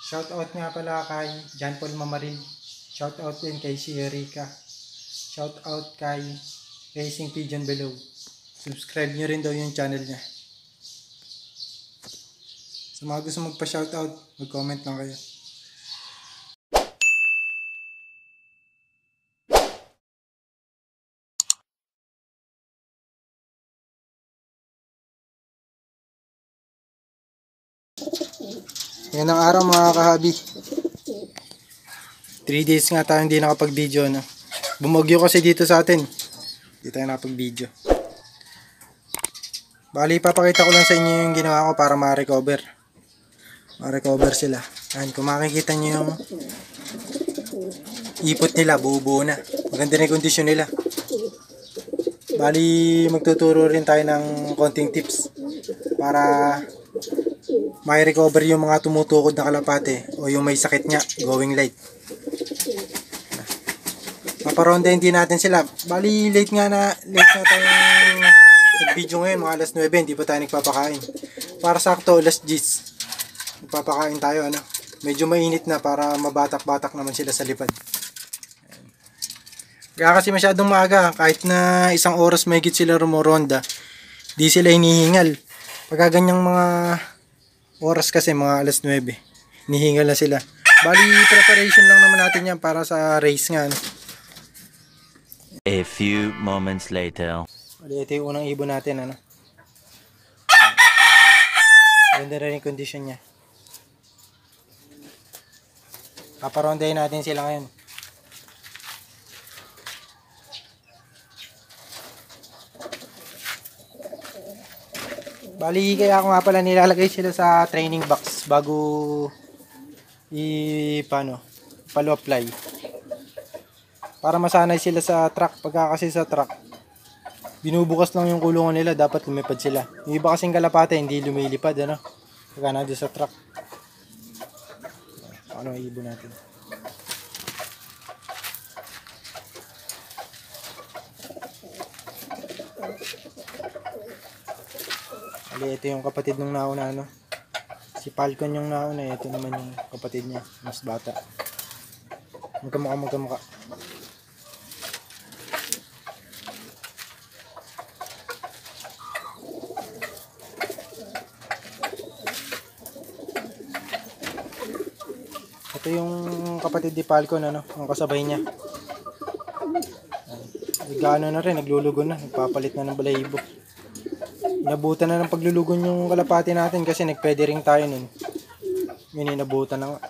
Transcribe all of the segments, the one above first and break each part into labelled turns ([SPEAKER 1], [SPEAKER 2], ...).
[SPEAKER 1] Shoutout nga pala kay John Paul Mamarin. Shoutout din kay si Erika. Shoutout kay Racing Pigeon Below. Subscribe nyo rin daw yung channel niya. Sa mga gusto magpa-shoutout, mag-comment lang kayo. Yan ang araw mga kahabi. 3 days nga tayo hindi nakapag-video, no? Bumagyo kasi dito sa atin. Hindi tayo nakapag-video. Bali, papakita ko lang sa inyo yung ginawa ko para ma-recover. Ma-recover sila. Ayan, kung makikita nyo yung ipot nila, buo-buo na. Maganda na yung kondisyon nila. Bali, magtuturo rin tayo ng konting tips para may recover yung mga tumutukod na kalapate o yung may sakit nga, going light. Paparondahin din natin sila. Bali, late na tayong nag-video ngayon, mga alas 9, hindi pa tayo nagpapakain. Para sakto, alas 10. Nagpapakain tayo, ano. Medyo mainit na para mabatak-batak naman sila sa lipad. Kaya kasi masyadong maaga, kahit na 1 oras mahigit sila rumoronda, di sila hinihingal. Pagka ganyang mga oras kasi, mga alas 9, hinihingal na sila. Bali, preparation lang naman natin yan para sa race nga, ano.
[SPEAKER 2] A few moments later.
[SPEAKER 1] Bali, ito yung unang ibon natin, ano. Ganda rin yung condition niya. Paparondahin natin sila ngayon. Bali, kaya ako nga pala nilalagay sila sa training box bago palo apply. Para masanay sila sa truck. Pagka kasi sa truck, binubukas lang yung kulungan nila, dapat lumipad sila. Yung iba kasing kalapate, hindi lumilipad, ano? Pagka nandun sa truck. Ano ang ibon natin? Bali, ito yung kapatid ng nauna, ano? Si Falcon yung nauna, ito naman yung kapatid niya, mas bata. Magkamukha. Ito yung kapatid ni Falcon, ano, ang kasabay niya. Nagano na rin, naglulugon na, nagpapalit na ng balahibo. Inabutan na ng paglulugon yung kalapati natin kasi nagpwede ring tayo nun. Yun, inabutan na nga.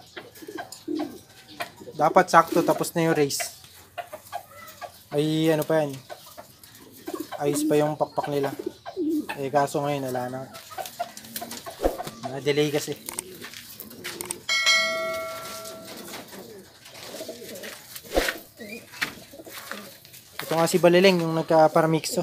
[SPEAKER 1] Dapat sakto, tapos na yung race. Ay, ano pa yan? Ayos pa yung pakpak nila. Eh, kaso ngayon, wala na. Na-delay kasi. Ito nga si Balileng, yung nagka-paramixo.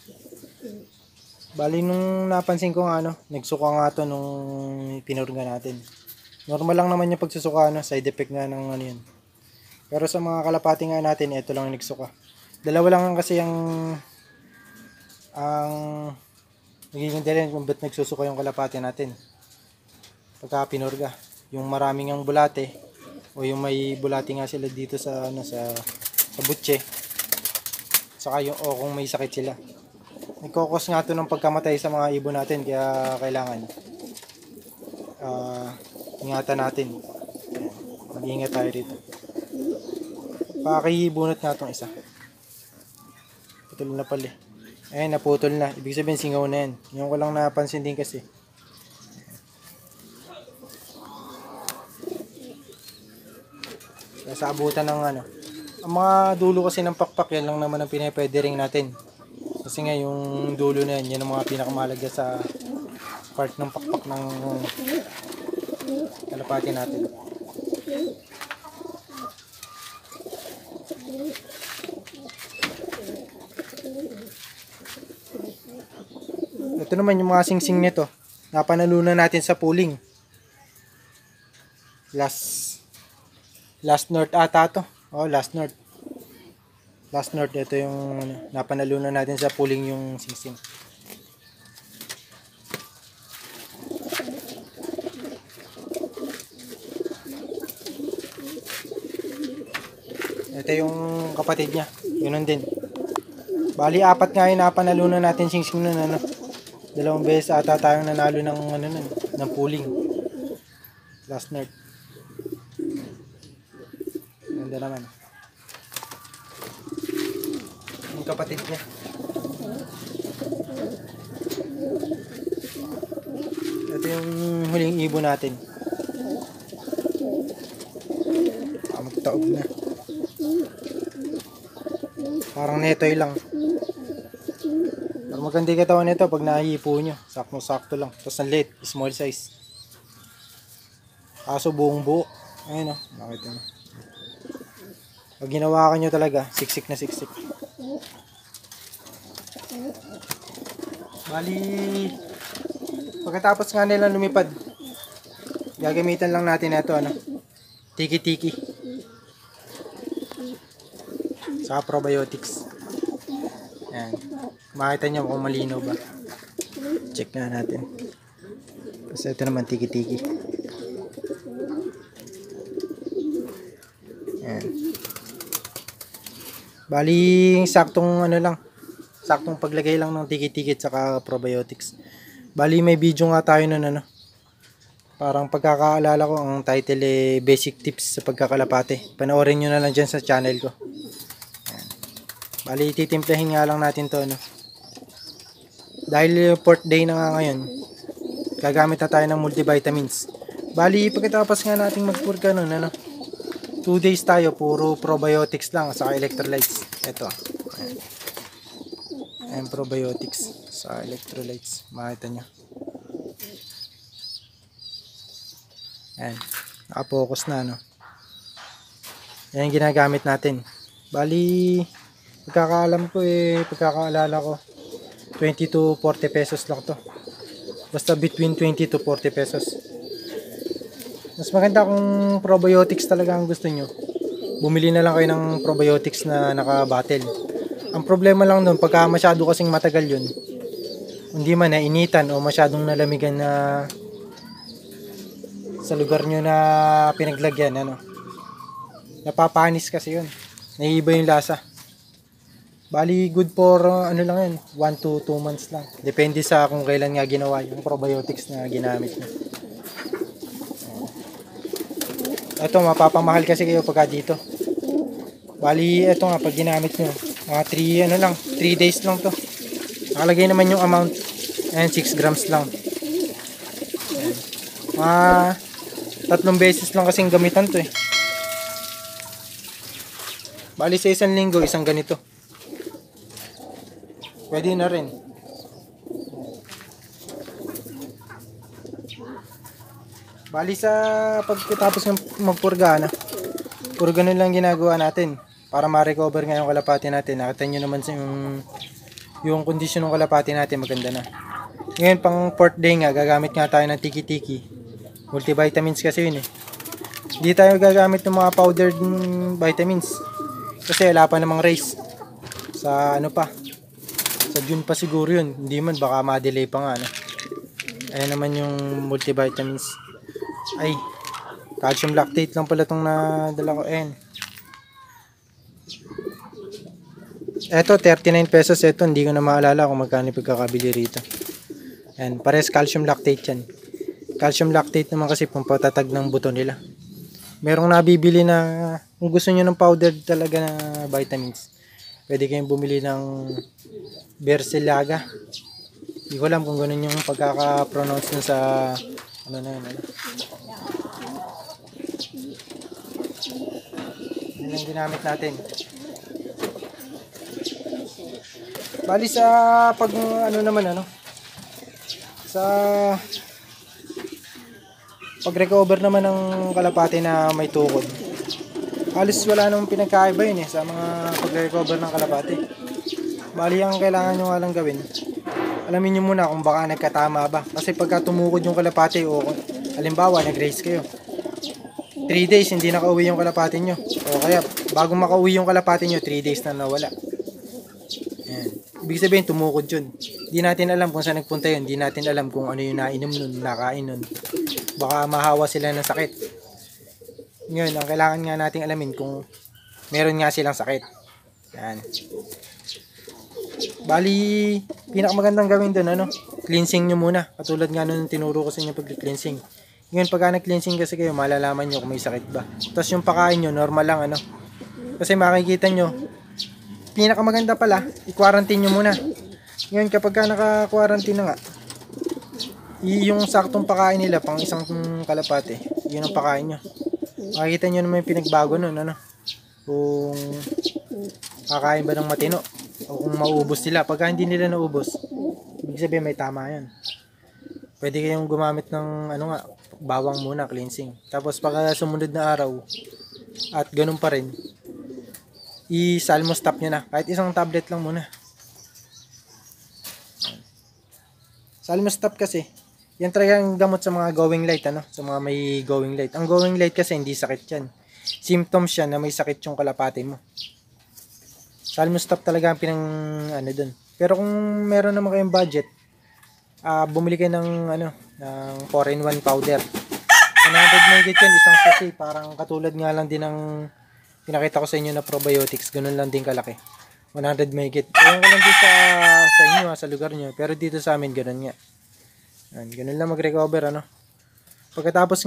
[SPEAKER 1] Bali, nung napansin ko nga, ano, nagsuka nga to nung pinurga natin. Normal lang naman yung pagsusuka, ano, side effect nga ng ano yun. Pero sa mga kalapati nga natin, ito lang yung nagsuka. Dalawa lang kasi ang nagiging dahilan kung ba't nagsusuka yung kalapati natin. Pagka pinurga, yung maraming ang bulate, o yung may bulate nga sila dito sa, ano, sa butche. Saka yung, o kung may sakit sila. Nagkokos nga ito ng pagkamatay sa mga ibon natin, kaya kailangan ingatan natin. Mag-iingat tayo dito. Pakihibunot nga itong isa. Putol na pala. Ayun, naputol na. Ibig sabihin singaw na yan. Yung ko lang napansin din kasi. Sa abutan ng ano. Ang mga dulo kasi ng pakpak, yan lang naman ang pinapwede ring natin. Kasi nga yung dulo na yan, yan ang mga pinakamahalaga sa part ng pakpak ng kalapati natin. Ito naman yung mga singsing nito. Napanalunan natin sa pooling. Last North ata to. Oh, Last North. Last North, ito yung napanalunan natin sa pooling yung singsing. ito yung kapatid niya. Ganun din. Bali, 4 nga yung napanalunan natin singsing nun, ano. 2 beses ata tayong nanalo ng, ano nun, ng pooling. Last night. Ganda naman. Yung kapatid niya. Ito yung huling ibon natin. Magtaob na. Parang netoy lang. Pero maganda yung katawan nito pag nahihipo nyo. Sakto-sakto lang. Tapos ang liit, small size. Kaso buong buo. Ayun o, nakita mo. Pag ginawakan nyo talaga, siksik na siksik. Bali, pagkatapos nga nila lumipad, gagamitan lang natin ito, ano, tiki-tiki. Saka probiotics. Ayan. Makita nyo kung malinaw ba. Check na natin. Tapos ito naman tiki-tiki. Ayan. Bali, saktong ano lang. Saktong paglagay lang ng tiki-tiki at saka probiotics. Bali, may video nga tayo nun, ano. Parang pagkakaalala ko, ang title Basic Tips sa Pagkakalapate. Panoorin nyo na lang dyan sa channel ko. Ayan. Bali, titimplahin nga lang natin to, ano. Dahil 4th day na nga ngayon, gagamit na tayo ng multivitamins. Bali, pagkatapos nga nating magpurga nun, ano, 2 days tayo, puro probiotics lang, saka electrolytes. Ito. Ayan. Ayan, probiotics sa electrolytes. Makita nyo. Ayan. Nakapokus na, no? Ayan yung ginagamit natin. Bali, pagkakaalala ko, 20 to 40 pesos lang to. Basta between 20 to 40 pesos. Mas maganda kung probiotics talaga ang gusto nyo. Bumili na lang kayo ng probiotics na naka-bottle. Ang problema lang doon, pagka masyado kasing matagal yun, hindi man nainitan o masyadong nalamigan na sa lugar nyo na pinaglagyan, ano, napapanis kasi yun. Naiiba yung lasa. Bali, good for, ano lang yun, 1 to 2 months lang. Depende sa kung kailan nga ginawa yung probiotics na ginamit nyo. Ito, mapapamahal kasi kayo pagka dito. Bali, ito nga, pag ginamit nyo, mga 3 days lang to. Nakalagay naman yung amount. Ayan, 6 grams lang. Ayan. Mga 3 beses lang kasing gamitan to eh. Bali, sa isang linggo, isang ganito. Pwede na rin. Bali, sa pagkatapos ng magpurga, na puro ganun lang ginagawa natin para ma-recover nga yung kalapati natin. Nakita nyo naman yung kondisyon ng kalapati natin, maganda na. Ngayon, pang 4th day nga, gagamit nga tayo ng tiki-tiki. Multivitamins kasi yun eh. Hindi tayo gagamit ng mga powdered vitamins kasi wala pa namang race. Sa ano pa, sa June pa siguro yun. Hindi man, baka ma-delay pa nga, no? Ayan naman yung multivitamins. Ay, calcium lactate lang pala itong nadala ko. Ayan. Eto, 39 pesos. Eto, hindi ko na maalala kung magkano pagkakabili rito. Ayan, pares calcium lactate yan. Calcium lactate naman kasi pampatatag ng buto nila. Merong nabibili na, kung gusto nyo ng powder talaga na vitamins, pwede kayong bumili ng Bersilaga. Hindi ko alam kung ganun yung pagkaka-pronounce na sa ano na yun. Yan ang ginamit natin. Bali sa pag ano naman ano, sa pag-recover naman ng kalapati na may tukod, halos wala namang pinagkaiba yun eh sa mga pag-recover ng kalapati. Bali, ang kailangan nyo nga lang gawin, alamin nyo muna kung baka nagkatama ba. Kasi pagka tumukod yung kalapati o halimbawa nag-race kayo, 3 days hindi nakauwi yung kalapati nyo, o kaya bago makauwi yung kalapati nyo 3 days na nawala. Ayan. Ibig sabihin tumukod yun. Hindi natin alam kung saan nagpunta yun. Hindi natin alam kung ano yung nainom nun, nakain nun. Baka mahawa sila ng sakit. Ngayon, ang kailangan nga nating alamin kung meron nga silang sakit. Yan. Bali, pinakamagandang gawin doon, ano, cleansing nyo muna. Katulad nga nung tinuro ko sa inyo pag-cleansing. Ngayon, pagka nag-cleansing kasi kayo, malalaman nyo kung may sakit ba. Tapos yung pakain nyo, normal lang, ano. Kasi makikita nyo, pinakamaganda pala, i-quarantine nyo muna. Ngayon, kapag ka naka-quarantine na nga, yung saktong pakain nila, pang isang kalapate, yun ang pakain nyo. Makikita nyo naman yung pinagbago nun, ano. Kung kakain ba ng matino, o kung maubos sila. Pagka hindi nila naubos, ibig sabihin may tama yan. Pwede kayong gumamit ng ano nga, bawang muna, cleansing. Tapos pagka sumunod na araw, at ganun pa rin, i-salmostop nyo na. Kahit isang tablet lang muna. Salmostop kasi, yan talagang gamot sa mga going light, ano? Sa mga may going light. Ang going light kasi hindi sakit yan. Symptoms yan na may sakit yung kalapate mo. Salmostop talaga ang pinang ano dun. Pero kung meron naman kayong budget, bumili kayo ng ano, ng 4-in-1 powder. 100 mg yan, isang sachet. Parang katulad nga lang din ng pinakita ko sa inyo na probiotics. Ganun lang din kalaki. 100 mg. Ewan ko lang din sa inyo, sa lugar nyo. Pero dito sa amin, ganun nga. Ganun lang mag-recover, ano. Pagkatapos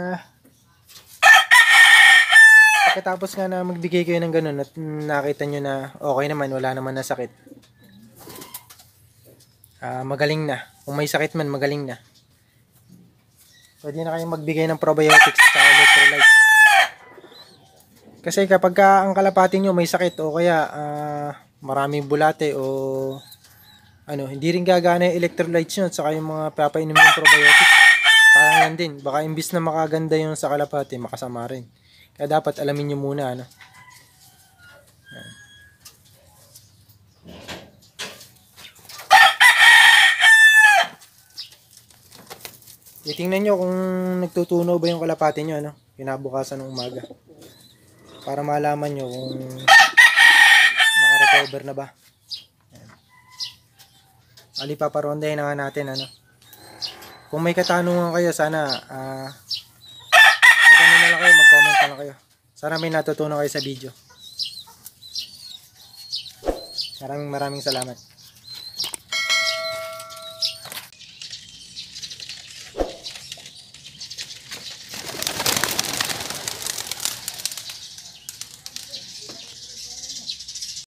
[SPEAKER 1] nga na magbigay kayo ng ganun at nakita nyo na okay naman, wala naman na sakit. Magaling na. Kung may sakit man, magaling na. Pwede na kayong magbigay ng probiotics sa electrolytes. Kasi kapag ang kalapati nyo may sakit o kaya maraming bulate o ano, hindi rin gagana yung electrolytes nyo at saka yung mga papainom yung probiotics. Sayang yan din. Baka imbis na makaganda yung sa kalapati, makasama rin. Kaya dapat alamin nyo muna, ano. Titingnan nyo kung nagtutunaw ba yung kalapati nyo, ano, kinabukasan ng umaga. Para malaman nyo kung naka-recover na ba. Ali, paparondahin na nga natin, ano. Kung may katanungan kayo, sana mag-ano na lang kayo, mag-comment na lang kayo. Sana may natutunan kayo sa video. Maraming salamat.